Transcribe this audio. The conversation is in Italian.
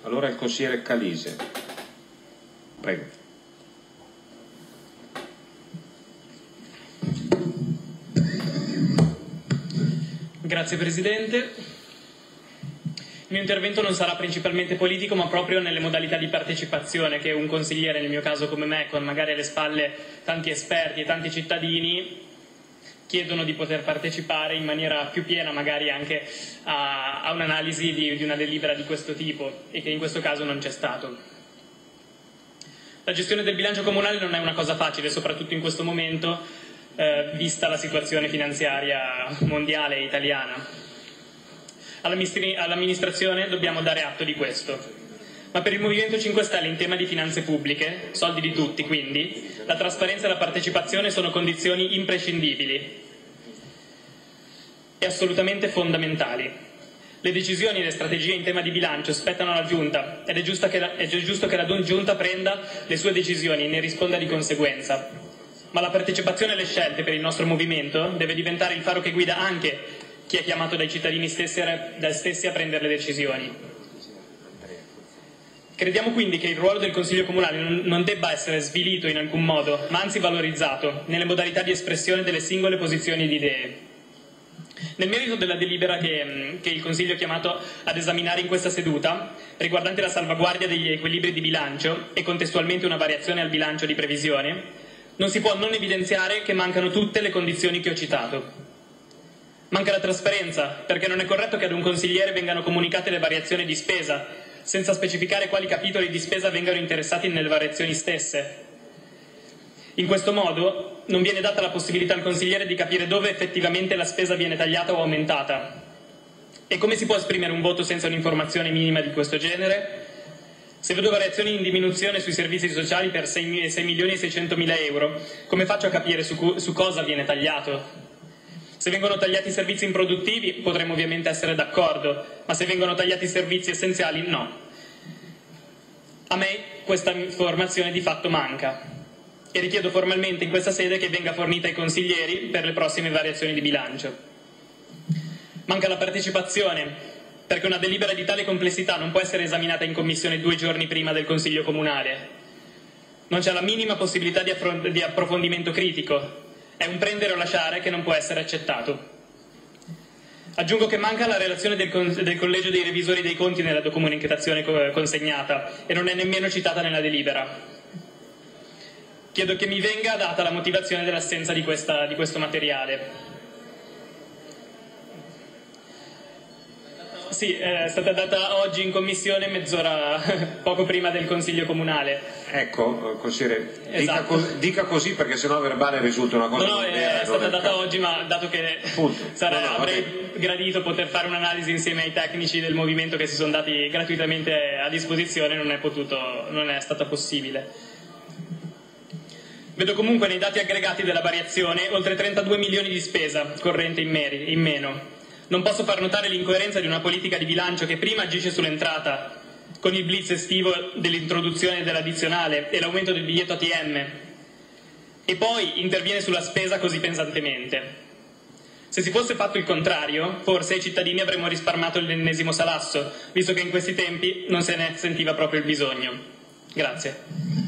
Allora il consigliere Calise. Prego. Grazie Presidente. Il mio intervento non sarà principalmente politico, ma proprio nelle modalità di partecipazione che un consigliere, nel mio caso come me, con magari alle spalle tanti esperti e tanti cittadini, chiedono di poter partecipare in maniera più piena magari anche a un'analisi di una delibera di questo tipo, e che in questo caso non c'è stato. La gestione del bilancio comunale non è una cosa facile, soprattutto in questo momento, vista la situazione finanziaria mondiale e italiana. All'amministrazione dobbiamo dare atto di questo. Ma per il Movimento 5 Stelle in tema di finanze pubbliche, soldi di tutti quindi, la trasparenza e la partecipazione sono condizioni imprescindibili e assolutamente fondamentali. Le decisioni e le strategie in tema di bilancio spettano alla Giunta ed è giusto che la Giunta prenda le sue decisioni e ne risponda di conseguenza. Ma la partecipazione alle scelte per il nostro movimento deve diventare il faro che guida anche chi è chiamato dai cittadini stessi a prendere le decisioni. Crediamo quindi che il ruolo del Consiglio Comunale non debba essere svilito in alcun modo, ma anzi valorizzato nelle modalità di espressione delle singole posizioni ed idee. Nel merito della delibera che il Consiglio è chiamato ad esaminare in questa seduta, riguardante la salvaguardia degli equilibri di bilancio e contestualmente una variazione al bilancio di previsione, non si può non evidenziare che mancano tutte le condizioni che ho citato. Manca la trasparenza, perché non è corretto che ad un consigliere vengano comunicate le variazioni di spesa, senza specificare quali capitoli di spesa vengano interessati nelle variazioni stesse. In questo modo non viene data la possibilità al consigliere di capire dove effettivamente la spesa viene tagliata o aumentata. E come si può esprimere un voto senza un'informazione minima di questo genere? Se vedo variazioni in diminuzione sui servizi sociali per 6.600.000 euro, come faccio a capire su cosa viene tagliato? Se vengono tagliati i servizi improduttivi potremmo ovviamente essere d'accordo, ma se vengono tagliati i servizi essenziali no. A me questa informazione di fatto manca e richiedo formalmente in questa sede che venga fornita ai consiglieri per le prossime variazioni di bilancio. Manca la partecipazione, perché una delibera di tale complessità non può essere esaminata in commissione 2 giorni prima del Consiglio Comunale. Non c'è la minima possibilità di approfondimento critico. È un prendere o lasciare che non può essere accettato. Aggiungo che manca la relazione del Collegio dei Revisori dei Conti nella documentazione consegnata e non è nemmeno citata nella delibera. Chiedo che mi venga data la motivazione dell'assenza di questo materiale. Sì, è stata data oggi in commissione mezz'ora poco prima del Consiglio Comunale. Ecco, consigliere, esatto. dica così perché sennò a verbale risulta una cosa. No, è stata data oggi, ma dato che avrei gradito poter fare un'analisi insieme ai tecnici del movimento che si sono dati gratuitamente a disposizione, non è stata possibile. Vedo comunque nei dati aggregati della variazione oltre 32 milioni di spesa corrente in meno. Non posso far notare l'incoerenza di una politica di bilancio che prima agisce sull'entrata, con il blitz estivo dell'introduzione dell'addizionale e l'aumento del biglietto ATM, e poi interviene sulla spesa così pesantemente. Se si fosse fatto il contrario, forse ai cittadini avremmo risparmiato l'ennesimo salasso, visto che in questi tempi non se ne sentiva proprio il bisogno. Grazie.